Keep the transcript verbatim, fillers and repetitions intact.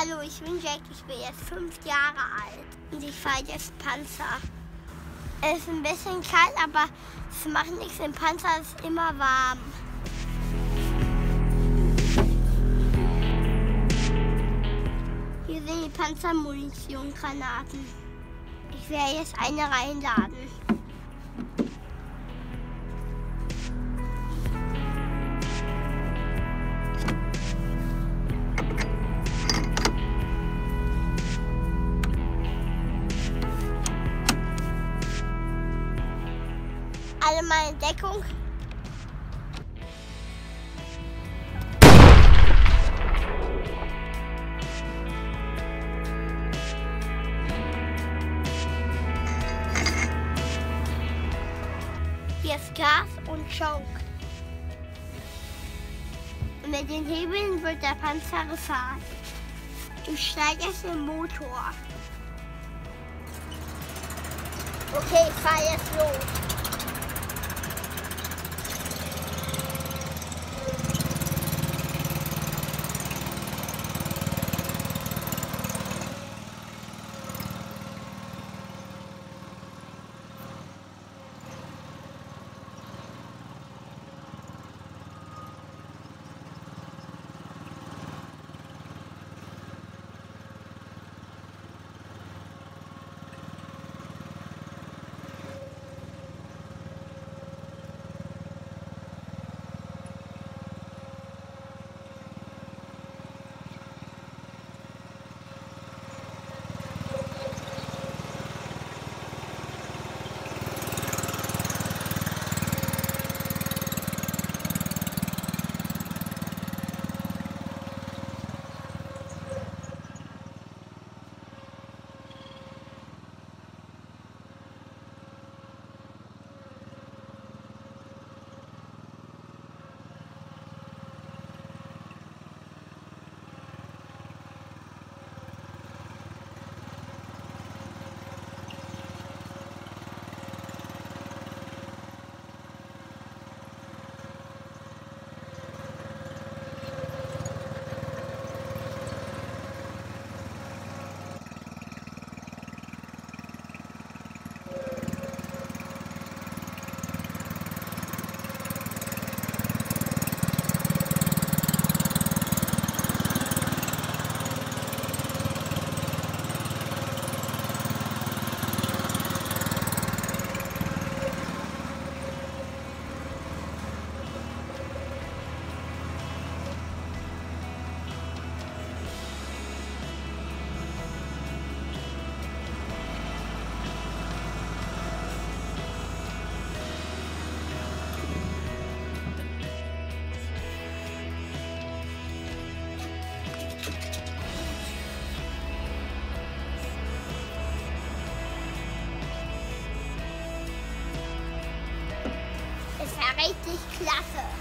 Hallo, ich bin Jack, ich bin jetzt fünf Jahre alt und ich fahre jetzt Panzer. Es ist ein bisschen kalt, aber es macht nichts, im Panzer ist immer warm. Hier sind die Panzermunitionsgranaten. Ich werde jetzt eine reinladen. Alle mal in Deckung. Hier ist Gas und Choke. Und mit den Hebeln wird der Panzer gefahren. Ich steige jetzt im Motor. Okay, ich fahre jetzt los. Richtig klasse.